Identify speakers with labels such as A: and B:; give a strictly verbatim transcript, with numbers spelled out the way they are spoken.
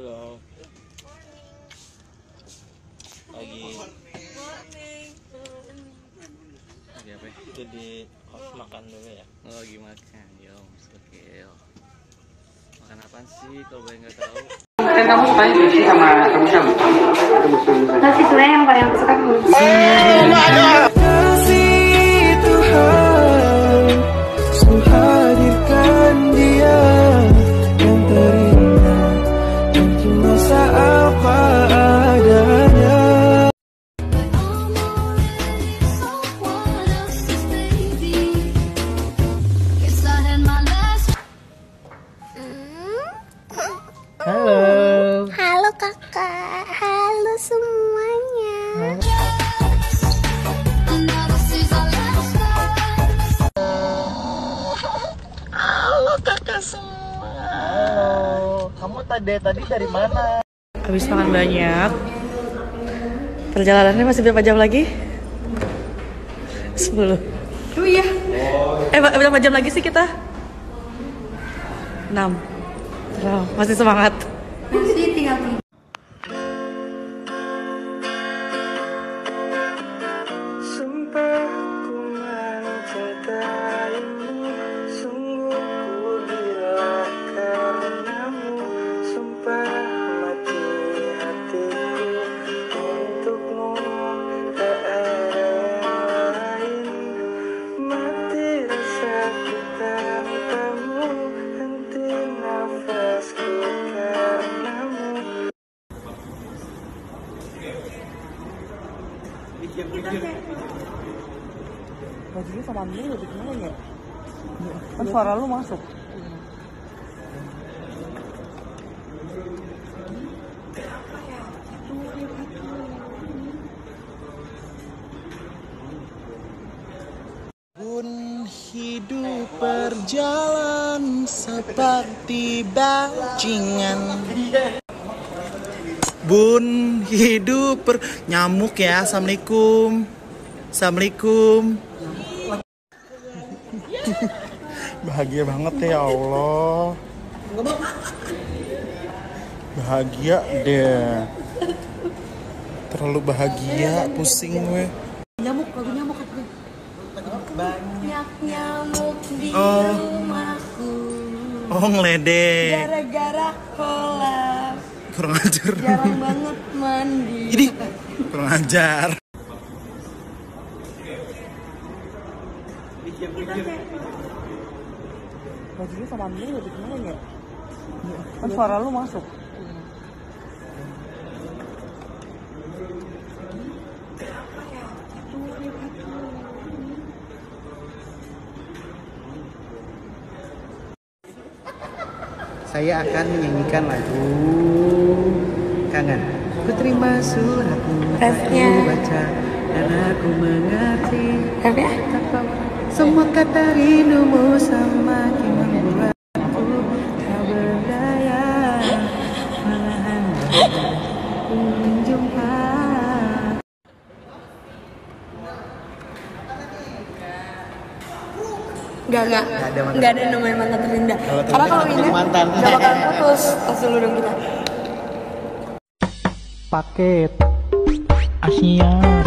A: Halo. Lagi. Lagi apa? Jadi harus makan dulu ya.
B: Oh, lagi makan, yo, oke, yo. Makan apaan sih? Kalau boleh nggak tahu.
C: Kan kamu sukanya sushi sama rebus-rebus?
D: Nasi Tuhan yang paling aku suka rebus.
E: Hadirkan dia yang terindah dan cuma apa adanya.
B: Halo.
D: Halo kakak, halo semuanya.
A: Halo kakak semua. Halo. Kamu tadi tadi dari mana?
F: Habis makan banyak. Perjalanannya masih berapa jam lagi? sepuluh. Oh iya. Eh, berapa jam lagi sih kita? enam. Wow, masih semangat.
D: Masih tinggal tiga.
E: Sumpah ku mencintaimu, sungguh ku gila karenamu. Sumpah mati hatiku untukmu, tak ada yang lain. Mati rasaku tanpamu, henti nafasku karenamu.
F: Bajunya sama Ambil lebih gimana ya? Kan suara lu masuk.
A: Bun hidup berjalan seperti bajingan. Bun hidup ber... Nyamuk ya. Assalamualaikum. Assalamualaikum. Bahagia banget ya Allah. Bahagia deh. Terlalu bahagia, pusing gue.
F: Nyamuk, lagu nyamuk katanya.
D: Banyak nyamuk di
A: Oh.
D: rumahku.
A: Oh, ngeledek.
D: Gara-gara kolak.
A: Kurang ajar.
D: Jarang banget mandi.
A: Ini kurang ajar.
F: Bajunya sama Ambil lebih gimana ya? Kan suara lu masuk.
E: Saya akan menyanyikan lagu Kangen. Ku terima suratmu,
D: Refnya.
E: aku baca dan aku mengerti.
D: Tapi ya?
E: Semua kata rindumu semakin membuatku tak berdaya. Malahan ku menjumpa.
D: Enggak, enggak.
E: Nggak ada mantan.
D: Enggak ada namanya mantan terindah.
A: Kalau
D: Karena kalau
A: terindah,
D: ini
A: mantan.
D: enggak bakalan putus. Tas dulu dong kita.
E: Paket
A: Asia.